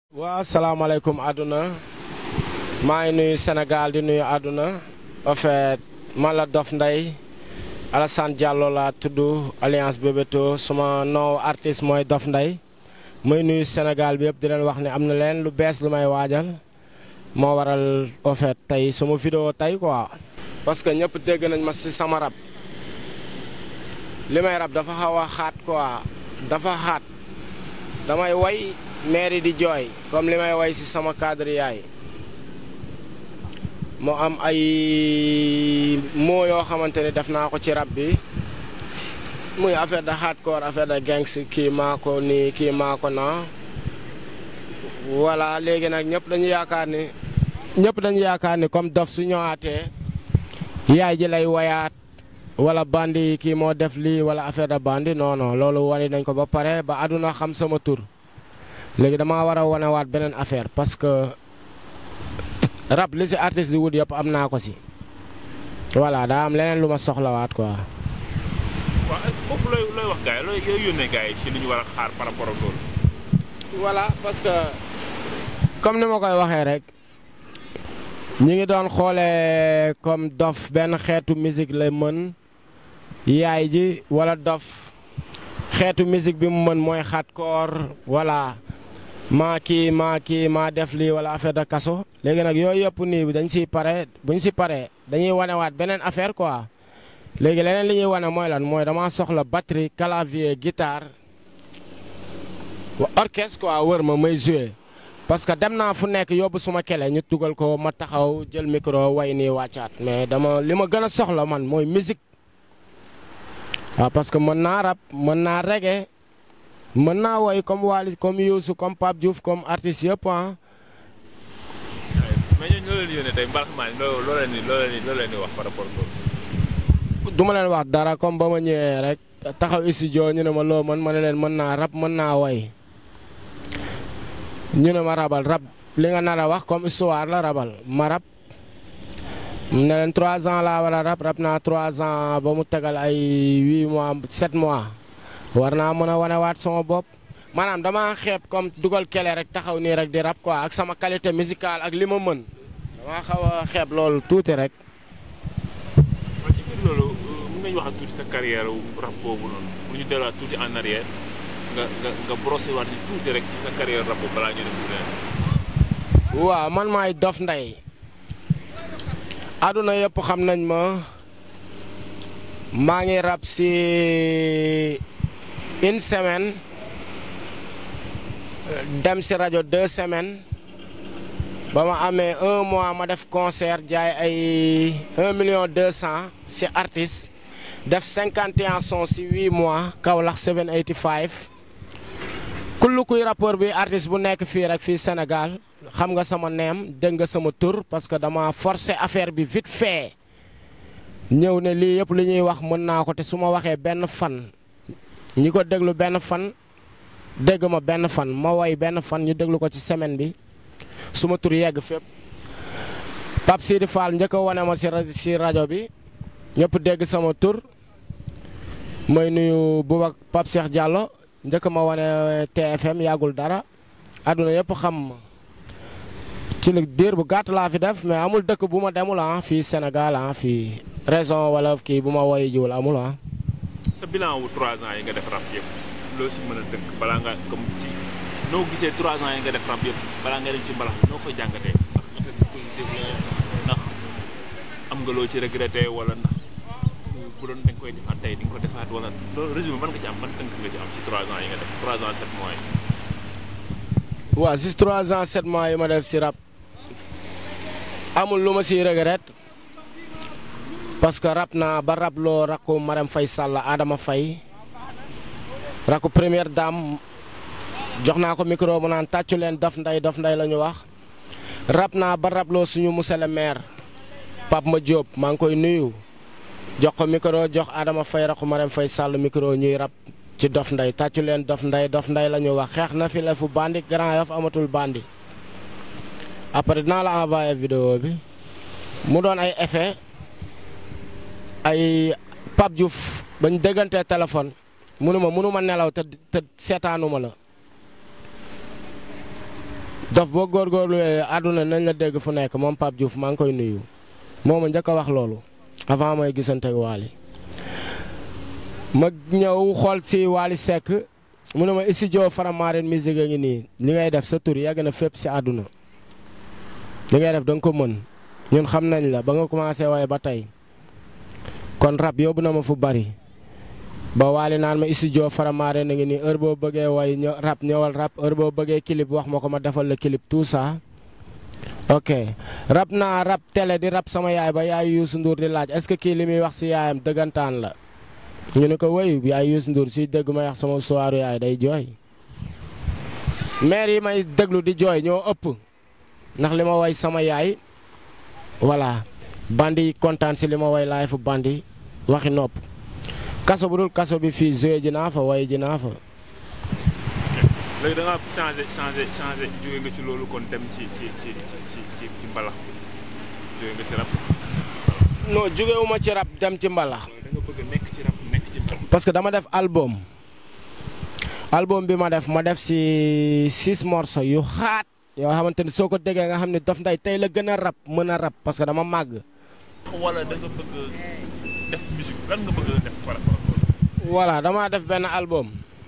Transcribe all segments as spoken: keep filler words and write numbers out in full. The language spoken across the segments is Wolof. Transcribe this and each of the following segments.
waaw salaamaaleykum àdduna maa ngi nuyu Sénégal di nuyu àdduna en fait man la Dof Ndeye Alassane Diallo laa tudd Alliance Bébéto suma nom artiste mooy Dof Ndeye muy nuyu Sénégal bi yëpp di leen wax ne am na leen lu bees lu may waajal moo waral en fait tey sama vidéo tey quoi. parce que ñëpp dégg nañ ma ci sama rap li may rap dafa xaw a xaat quoi dafa xaat damay way mairie di jooy comme li may way ci sama cadre yaay moo am ay mots yoo xamante ni def naa ko ci rap bi muy affaire de hardcore affaire de gangs kii maa ko nii kii maa ko naa voilà léegi nag ñëpp dañu yaakaar ni ñëpp dañu yaakaar ni comme Dof su ñëwaatee yaay ji lay wayaat wala bandi kii moo def lii wala affaire de bandi non non loolu wari nañ ko ba pare ba àdduna xam sama tur léegi damaa war a wanewaat beneen affaire parce que rap li si artiste di wut yëpp am naa ko si voilà daa am leneen lu ma soxlawaat quoi. waaw foofu looy looy wax gars yi looy looy yónnee gars yi ci li ñu war a xaar par rapport ak loolu. voilà parce que comme ni ma koy waxee rek ñi ngi doon xoolee comme Dof benn xeetu musique la mën yaay ji wala Dof xeetu musique bi mu mën mooy hardcore voilà. maa kii maa kii maa def lii wala affaire de kaso léegi nag yooyu yëpp nii dañ siy pare bu ñu si paree dañuy wanewaat beneen affaire quoi léegi leneen li ñuy wane mooy lan mooy dama soxla batterie clavier guitare orchestre quoi wër ma may jouer parce que dem naa fu nekk yóbbu suma kele ñu dugal ko ma taxaw jël micro way nii wàccaat mais dama li ma gën a soxla man mooy musique waaw parce que mën naa rap mën naa reggae mën naa woy comme Wally comme Youssou comme Pape Diouf comme artiste yëpp ah. mais ñooñu loo leen yónnee tey mbalxmaan loo loo leen di loo leen di loo leen di wax par rapport ak loolu. du ma leen wax dara comme ba ma ñëwee rek taxaw studio ñu ne ma loo mën ma ne leen mën naa rap mën naa woy ñu ne ma rabal rap li nga nar a wax comme histoire la rabal ma rap ne leen trois ans laa war a rap rap naa trois ans ba mu tegal ay huit mois sept mois. war naa mën a wanewaat sama bopp maanaam dama xeeb comme dugal kele rek taxaw nii rek di rap quoi ak sama qualité musicale ak li ma mën dama xaw a xeeb loolu tuuti rek. waaw ci biir loolu mën nañu wax tuuti sa carrière rap boobu noonu pour ñu delluwaat tuuti en arrière nga nga nga brossé waat ni tuuti rek ci sa carrière rap boobu balaa ñu dem si leneen. waaw man maay Dof Ndeye àdduna yëpp xam nañ ma maa ngi rap si. une semaine dem si rajo deux semaines ba ma amee un mois ma def concert jaay ay un million deux cent si artiste def cinquante et un sons si huit mois Kaolack sept eighty five kullu kuy rapport bi artiste bu nekk fii rek fii Sénégal xam nga sama neem dégg nga sama tur parce que dama forcer affaire bi vite fait ñëw ne lii yëpp li ñuy wax mën naa ko te su ma waxee benn fan. ñi ko déglu benn fan dégg ma benn fan ma woy benn fan ñu déglu ko ci semaine bi suma tur yegg fépp Pape Sidi Fall njëkk a wane ma ci rajo bi ñëpp dégg sama tur may nuyu Bouba Pape Cheikh Diallo njëkk ma wane T F M yàggul dara àdduna yëpp xam ma ci lu diir bu gàtt laa fi def mais amul dëkk bu ma demul ah fii Sénégal ah fii raison wala kii bu ma woy jiwul amul ah. sa bilan wu trois ans yi nga def rap yëpp loo si mën a dëkk balaa nga comme ci noo gisee trois ans yi nga def rap yëpp balaa nga dem ci mbalax noo koy jàngatee ndax affaire bi positif la ndax am nga loo ci regretté wala ndax bu doon da nga koy defaat tey di nga ko defaat wala loolu résumé ban nga ci am ban tënk nga ci am ci trois ans yi nga def trois ans sept mois yi. waaw si trois ans sept mois yi ma def si rap amul lu ma siy regret. parce que rap naa ba rap loo rakku Marème Faye Sall Adama Faye rakku première dame jox naa ko micro mu naan tàccu leen Dof Ndeye Dof Ndeye la ñu wax rap naa ba rap loo suñu monsieur le maire Pape Ma Diop maa ngi koy nuyu jox ko micro jox Adama Faye rakku Marème Faye Sall micro ñuy rap ci Dof Ndeye tàccu leen Dof Ndeye Dof Ndeye la ñu wax xeex na fi la fu bandi Grand Yoff amatul bandi après dinaa la envoyé vidéo bi mu doon ay effet ay Pape Diouf bañ déggantee téléphone mënuma mënuma nelaw te te seetaanuma la dof boo góorgóorlu àdduna nañ la dégg fu nekk moom Pape Diouf maa ngi koy nuyu moo ma njëkk a wax loolu avant may gisante ak Wally ma ñëw xool si Wally Seck mu ne ma studio Faramareen musique a ngi nii li ngay def sa tur yàgg na fépp si àdduna li ngay def da nga ko mën ñun xam nañ la ba nga commencé waaye ba tey kon rap yóbbu na ma fu bari ba Wally naan ma studio Faramareen a ngi nii heure boo bëggee way ñëw rap ñëwal rap heure boo bëggee clip wax ma ko ma defal la clip tout ça ok rap naa rap télé di rap sama yaay ba yaay Youssou Ndour di laaj est-ce que kii li muy wax si yaayam dëggantaan la ñu ne ko wéy yaay Youssou Ndour suy dégg may wax sama soiru yaay day jooy maire yi may déglu di jooy ñoo ëpp ndax li ma way sama yaay voilà bandi yi kontaan si li ma way laay fu bandi waxi nopp kaso bu dul kaso bi fii joué ji naa fa way ji naa fa. léegi da nga changé changé changé jóge nga ci loolu kon dem ci ci ci ci ci mbalax bi jóge nga ci rap. non jógewuma ci rap dem ci mbalax. da nga bëgg nekk ci rap nekk ci mbalax. parce que dama def album album bi ma def ma def si six morceaux yu xaat yoo xamante ni soo ko déggee nga xam ne Dof Nday tey la gën a rap mën a rap parce que dama màgg. wala da nga bëgg def musique lan nga bëgg def par rapport. voilà dama def benn album.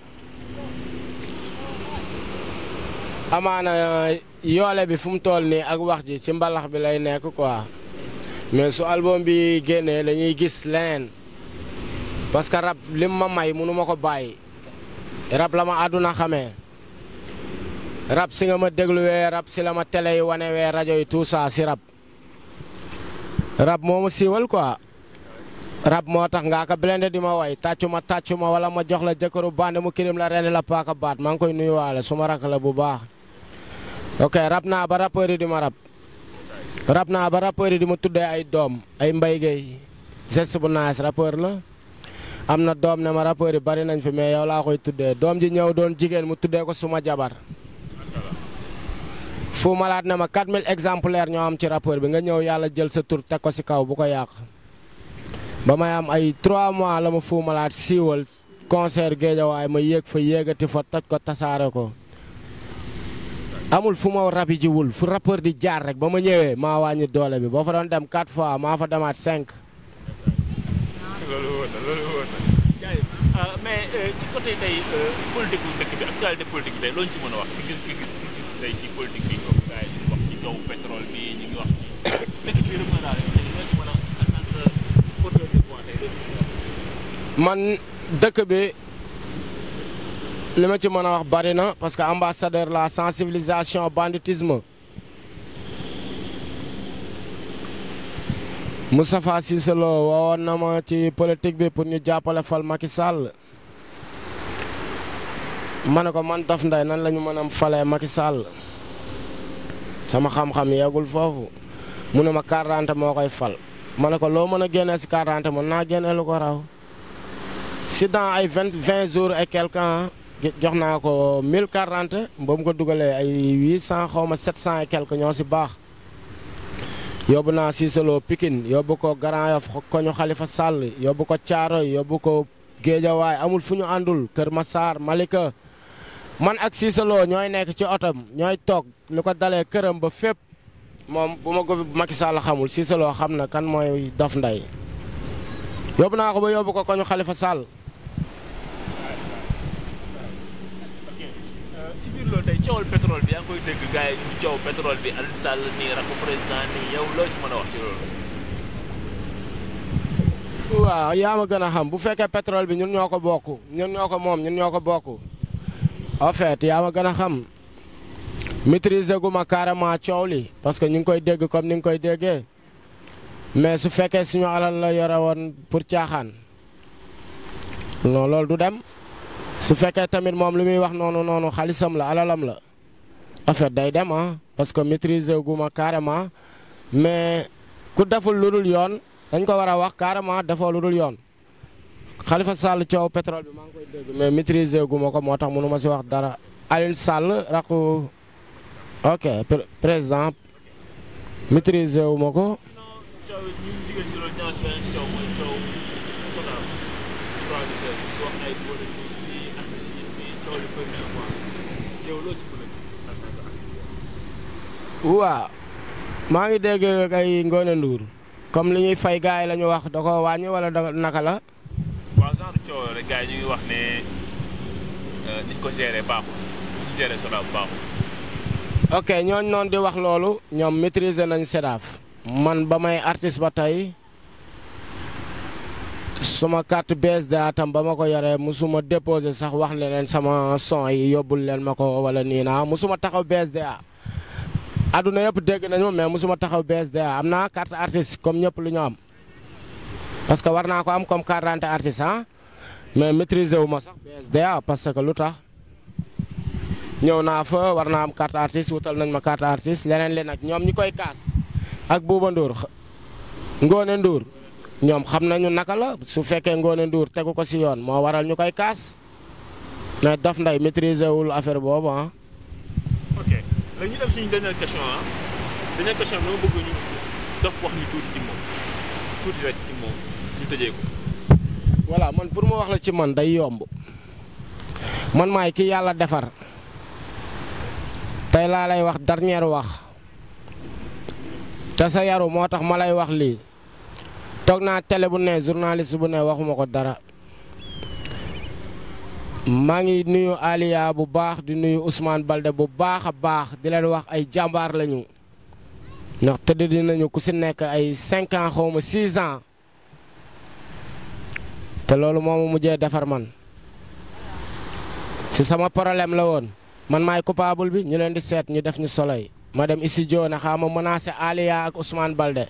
amaana yoole bi fu mu toll nii ak wax ji ci mbalax bi lay nekk quoi mais su album bi génnee dañuy gis leneen parce que rap lim ma may mënu ma ko bàyyi rap la ma àdduna xamee rap si nga ma dégluwee rap si la ma télé yi wanewee rajo yi tout ça si rap rap moo ma siiwal quoi rap moo tax ngaa ko blende di ma way tàccu ma tàccu ma wala ma jox la jëkkëru bande mu kirim la rendi la paaka baat maa ngi koy nuyuwaale su ma rak la bu baax ok rap naa ba rappeur yi di ma rap rap naa ba rappeur yi di ma tuddee ay doom ay Mbaye Gueye geste bu nice rappeur la am na doom ne ma rappeur yi bari nañ fi mais yow laa koy tuddee doom ji ñëw doon jigéen mu tuddee ko suma jabar fu malaat ne ma quatre mille exemplaires ñoo am ci rappeur bi nga ñëw yàlla jël sa tur teg ko si kaw bu ko yàq ba may am ay trois mois la ma fu malaat siiwal concert Géejawaay ma yéeg fa yéegati fa toj ko tasaare ko amul fu ma rab yi jiwul fu rappeur di jaar rek ba ma ñëwee maa wàññi doole bi boo fa doon dem quatre fois maa fa demaat cinq. loolu wóor na loolu wóor na mais ci côté tey politique bu dëkk bi actualité politique bi tey loo ñu si mën a wax si gis gis gis gis tey ci politique bi comme gars yi ñu wax ci coow pétrole bi ñu ngi wax ci dëkk bi rek daal loo ci mën a en tant que porteur de voix tey loo si mën a wax. man dëkk bi. li ma ci mën a wax bari na parce que ambassadeur la sensibilisation banditisme Moustapha Cissé Lo woowoon na ma ci politique bi pour ñu jàppale fal Macky Sall ma ne ko man Dof Nday nan la ñu mën a falee Macky Sall sama xam-xam yeegul foofu mu ne ma quarante moo koy fal ma ne ko loo mën a génnee si quarante mën naa génnee lu ko raw si dans ay vingt vingt jours et quelques jox naa ko mille quarante ba mu ko dugalee ay huit cent xaw ma sept cent et quelque ñoo si baax yóbbu naa Cissé Lo Pikine yóbbu ko Grand Yoff koñu Khalifa Sall yóbbu ko Thiaroye yóbbu ko Géejawaay amul fu ñu àndul Kër Massar Malika man ak Cissé Lo ñooy nekk ci otom ñooy toog lu ko dalee këram ba fépp moom bu ma ko fi Macky Sall xamul Cissé Lo xam na kan mooy Dof Nday yóbbu naa ko ba yóbbu ko koñu Khalifa Sall. loolu tey coowal pétrole bi yaa ngi koy dégg gars yi ñu coow pétrole bi Aliou Sall nii rakku président nii yow loo ci mën a wax ci loolu. waaw yaa ma gën a xam bu fekkee pétrole bi ñun ñoo ko bokk ñun ñoo ko moom ñun ñoo ko bokk en fait yaa ma gën a xam maîtriser gu ma carrément coow li parce que ñu ngi koy dégg comme ni nga koy déggee mais su fekkee suñu alal la yore woon pour caaxaan non loolu du dem. su fekkee tamit moom lu muy wax noonu noonu xaalisam la alalam la en fait day dem ah parce que maîtriser gu ma carrément mais ku deful lu dul yoon dañ ko war a wax carrément defoo lu dul yoon Khalifa Sall coow pétrole bi maa ngi koy dégg mais maîtriser gu ma ko moo tax mënu ma si wax dara Aliou Sall rakku ok président maîtriser wu ma ko. waaw maa ngi dégg ay Ngoné Ndour comme li ñuy fay gars yi la ñu wax da ko wàññi wala da naka la. waaw genre coow rek gars yi ñu ngi wax ne niñ ko géré baaxul niñ géré SODAV baaxul. ok ñooñu noonu di wax loolu ñoom maîtriser nañ SODAV man ba may artiste ba tey suma carte B S D A tam ba ma ko yoree musuma déposé sax wax leen sama son yi yóbbul leen ma ko wala nii naa musuma taxaw B S D A. aduna yëpp dégg nañu ma mais musuma taxaw B S D A am naa carte artiste comme ñëpp lu ñu am parce que war naa ko am comme carte d'identité artiste ah mais maîtriser wu ma sax B S D A parce que lu tax ñëw naa fa war naa am carte artiste wutal nañ ma carte artiste leneen li nag ñoom ñi koy kaas ak Bouba Ndour Ngoné Ndour ñoom xam nañu naka la su fekkee Ngoné Ndour tegu ko si yoon moo waral ñu koy kaas mais Dof Ndeye maîtriser wul affaire boobu ah. ok léegi ñu dem suñu dernière question ah dernière question bi dama bëgg ñu Dof wax ñu tuuti ci moom tuuti rek ci moom ñu tëjee ko. voilà man pour ma wax la ci man day yomb man maay ki yàlla defar tey laa lay wax dernière wax te sa yaru moo tax ma lay wax lii toog naa télé bu ne journaliste bu ne waxuma ko dara maa ngi nuyu Aliya bu baax di nuyu Ousmane Balde bu baax a baax di leen wax ay jàmbaar lañu ndax tëdd dinañu ku si nekk ay cinq ans xaw ma six ans te loolu moo ma mujjee defar man si sama problème la woon man maay coupable bi ñu leen di seet ñu def ñu soleil ma dem studio ne xaama menacé Aliya ak Ousmane Balde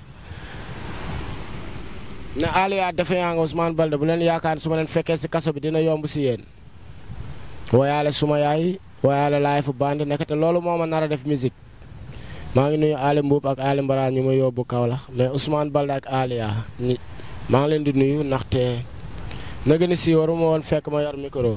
ne Aliya defe yaa nga Ousmane Balde bu leen yaakaar su ma leen fekkee si kaso bi dina yomb si yéen woyaale suma yaay woyaale laay fu bandi nekk te loolu moo ma nar a def musique maa ngi nuyu Ali Mbuub ak Ali Mbara ñu ma yóbbu Kaolack mais Ousmane Balde ak Aliya ñi maa ngi leen di nuyu ndaxte nag ni si waruma woon fekk ma yor micro.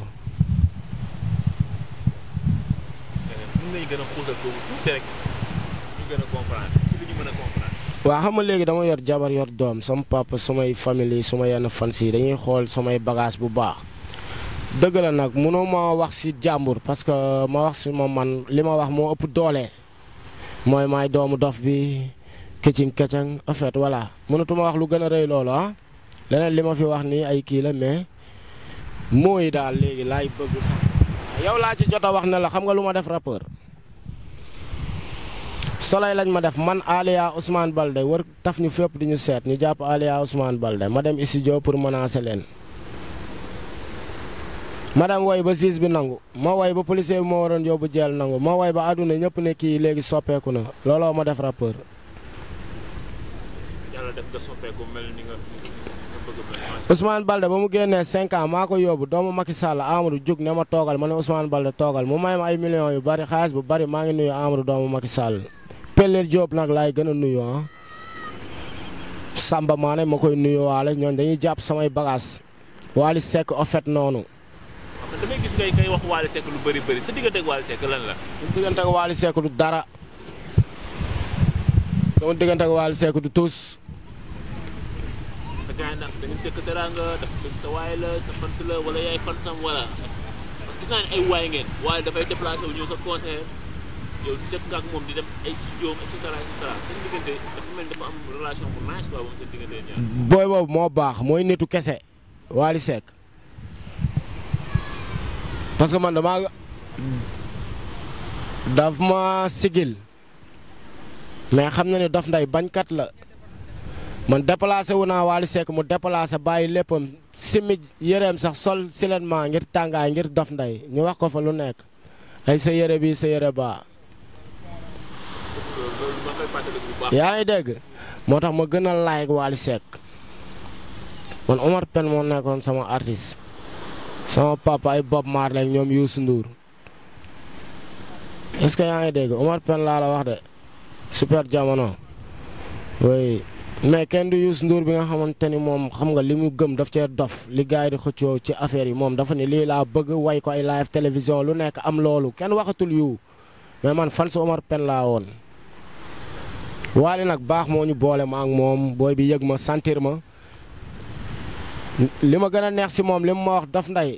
mën nañu gën a xuusal foofu tuuti rek ñu gën a comprendre ci li ñu mën a comprendre. waaw xam nga léegi dama yor jabar yor doom sama papa samay famille suma yenn fans yi dañuy xool samay bagage bu baax dëgg la nag mënoo ma wax si jàmbur parce que ma wax si moom man li ma wax moo ëpp doole mooy maay doomu dof bi këcin këcin en fait voilà mënatuma wax lu gën a rëy loolu ah leneen li ma fi wax nii ay kii la mais mooy daal léegi laay bëgg sax yow laa ci jot a wax ne la xam nga lu ma def rappeur soleil lañ ma def man Aliya Ousmane Balde wër taf ñu fépp di ñu seet ñu jàpp Aliya Ousmane Balde ma dem studio pour menacer leen ma dem woy ba juge bi nangu ma woy ba policier bi moo waroon yóbbu jeel nangu ma woy ba àdduna ñëpp ne kii léegi soppeeku na looloo ma def rappeur. yàlla def nga soppeeku mel ni nga bëgg Ousmane Balde ba mu génnee cinq ans maa ko yóbbu doomu Macky Sall Amadou jug ne ma toogal ma ne Ousmane Balde toogal mu may ma ay millions yu bari xaalis bu bari maa ngi nuyu Amadou doomu Macky Sall. Pelleer Diop nag laay gën a nuyu ah Samba Mané ma koy nuyuwaale ñooñu dañuy jàpp samay bagages Wally Seck en fait noonu. damay gis ngay ngay wax Wally Seck lu bëri bëri sa diggante ak Wally Seck lan la. sama diggante ak Wally Seck du dara sama diggante ak Wally Seck du tus. sa gars yi nag dañu sekk teraanga dafa sa waay la sa fans la wala yaay fansam wala parce que gis naa ne ay waay ngeen waaye dafay déplacé wu ñëw sa concert. yow di sekk nga ak moom di dem ay studio et cetera et cetera seen diggante dafa mel dafa am relation bu nice quoi moom seen diggante ñaar. booy boobu moo baax mooy nitu kese Wally Seck parce que man damaa daf ma sigil mais xam na ne Dof Ndeye bañkat la man déplacé wu naa Wally Seck mu déplacé bàyyi léppam simi yëreem sax sol silenement ngir tàngaay ngir Dof Ndeye ñu wax ko fa lu nekk ay sa yëre bi sa yëre baa yaa ngi dégg moo tax ma gën a like Wally Seck man Omar Pène moo nekkoon sama artiste sama papa ay Bob Marley ñoom Youssou Ndour est-ce que yaa ngi dégg Omar Pène laa la wax de super jamono oui mais kenn du Youssou Ndour bi nga xamante ni moom xam nga li mu gëm daf cee dof li gars yi di xëccoo ci affaire yi moom dafa ni lii laa bëgg way ko ay live télévision lu nekk am loolu kenn waxatul yu mais man fan su Omar Pène laa woon. Wally nag baax moo ñu boole ma ak moom booy bi yëg ma sentir ma li ma gën a neex si moom li mu ma wax Dof Ndeye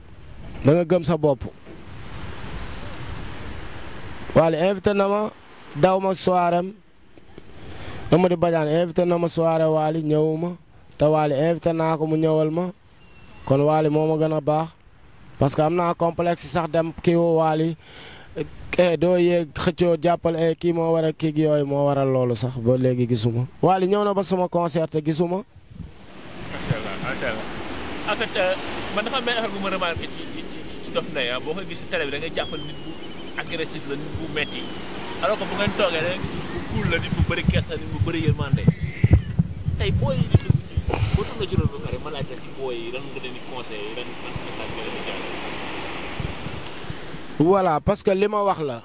da nga gëm sa bopp Wally invité na ma daw ma soirée am Amady Badiane invité na ma soirée Wally ñëwuma te Wally invité naa ko mu ñëwal ma kon Wally moo ma gën a baax parce que am naa complexe sax dem kii woo Wally doo yéeg xëccoo jàppal kii moo war a kii yooyu moo waral loolu sax ba léegi gisuma Wally ñëw na ba sama concert te gisuma. macha allah macha allah en fait man dafa am benn affaire bu ma remarqué ci ci ci Dof Ndeye boo koy gis ci télé bi da ngay jàppal nit bu agressif la nit bu metti alors que bu ngeen toogee da ngay gis nit bu cool la nit bu bëri kees la nit bu bëri yërmande tey booy yi di dugg ci boo toog na ci loolu ba pare ma laaj la ci booy yi lan nga leen di conseillé lan lan message nga leen di jàll. voilà parce que li ma wax la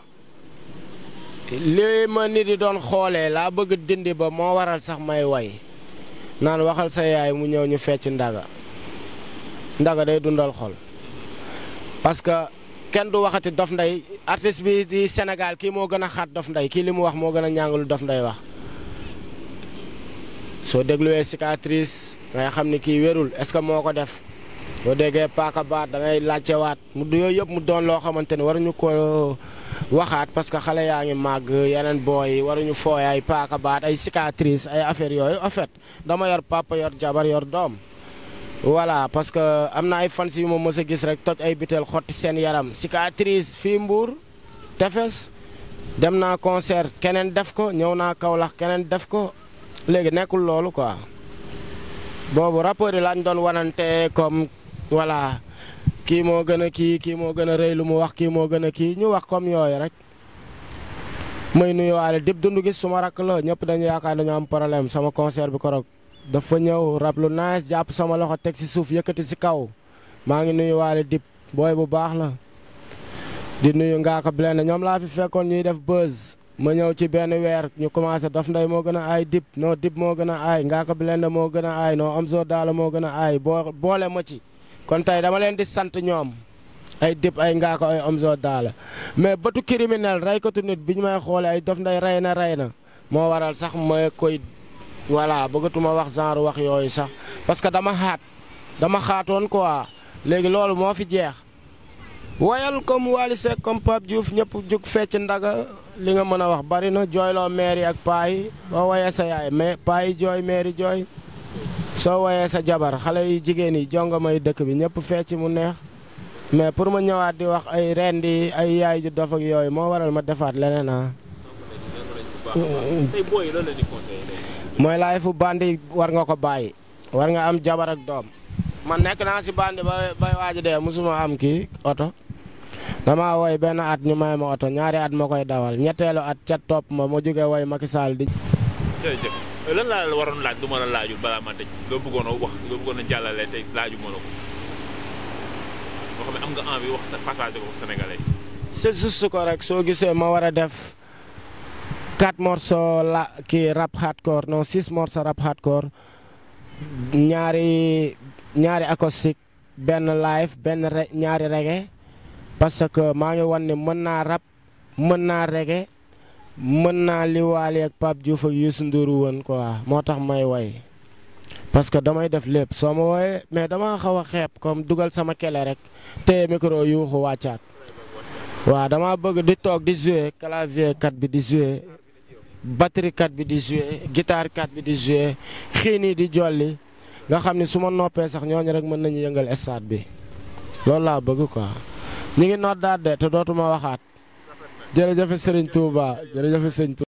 li ma nit di doon xoolee laa bëgg dindi ba moo waral sax may way naan waxal sa yaay mu ñëw ñu fecc ndaga ndaga day dundal xol parce que kenn du waxati Dof Ndeye artiste bi di Sénégal kii moo gën a xaat Dof Ndeye kii li mu wax moo gën a ñàngalu Dof Ndeye wax soo dégluwee cicatrice ngay xam ni kii wérul est-ce que moo ko def boo déggee paaka baat da ngay laajtewaat mu yooyu yëpp mu doon loo xamante ni waruñu ko waxaat parce que xale yaa ngi màgg yeneen booy yi waruñu fooy ay paaka baat ay cicatrice ay affaire yooyu en fait dama yor papa yor jabar yor doom voilà parce que am na ay fans yu ma mës a gis rek toj ay biteel xotti seen yaram cicatrice fii Mbour tefes dem naa concert keneen def ko ñëw naa Kaolack keneen def ko léegi nekkul loolu quoi boobu rapport yi lañ doon wanante comme voilà kii moo gën a kii kii moo gën a rëy lu mu wax kii moo gën a kii ñu wax comme yooyu rek may nuyuwaale Dip Doundou Guiss suma rakk la ñëpp dañu yaakaar dañu am problème sama concert bi korog dafa ñëw rap lu nice jàpp sama loxo teg ci suuf yëkkati ci kaw maa ngi nuyuwaale Dip booy bu baax la di nuyu Ngaaka Blindé ñoom laa fi fekkoon ñuy def buzz ma ñëw ci benn weer ñu commencé Dof Ndeye moo gën a aay Dip non Dip moo gën a aay Ngaaka Blindé moo gën a aay non Omzo Dollar moo gën a aay boo boole ma ci kon tey dama leen di sant ñoom ay Dip ay Ngaaka ay Omzo Dollar mais bëtu criminel reykatu nit bi ñu may xoole ay Dof Ndeye rey na rey na moo waral sax ma koy voilà bëggatuma wax genre wax yooyu sax parce que dama xaat dama xaatoon quoi léegi loolu moo fi jeex woyal comme Wally Seck comme Pape Diouf ñëpp jug fecc ndaga li nga mën a wax bari na jooyloo maire yi ak paa yi boo woyee sa yaay mais paa yi jooy maire yi jooy soo woyee sa jabar xale yi jigéen yi jonga may dëkk bi ñëpp fecc mu neex mais pour ma ñëwaat di wax ay rendi ay yaay ju dof ak yooyu moo waral ma defaat leneen ah. mooy laay fu bandi war nga ko bàyyi war nga am jabar ak doom man nekk naa si bandi ba bay waaji dee musuma am kii oto dama woy benn at ñu may ma oto ñaari at ma koy dawal ñetteelu at ca topp ma ma jógee woy Macky Sall di. jërëjëf lan laa la waroon laaj du ma la laajul balaa ma tëj loo bëggoon a wax loo bëggoon a jàllale tey laaju ma la ko boo xam ne am nga envie wax partager ko Sénégalais yi. c'est juste ko rek soo gisee ma war a def quatre morceaux la kii rap hardcore non six morceaux rap hardcore ñaari ñaari acoustique benn live benn re ñaari reggae parce que maa ngi wan ne mën naa rap mën naa reggae mën naa li Wally ak Pape Diouf ak Youssou Ndour woon quoi moo tax may woy parce que damay def lépp soo ma wooyee mais dama xaw a xeeb comme dugal sama kele rek téye micro yuuxu wàccaat waaw dama bëgg di toog di jouer clavier kat bi di jouer batterie kat bi di jouer guitare kat bi di jouer xiin yi di jolli nga xam ne su ma noppee sax ñooñu rek mën nañu yëngal stade bi loolu laa bëgg quoi ñu ngi noot daal de te dootuma waxaat jërëjëf Serigne Touba jërëjëf Serigne Touba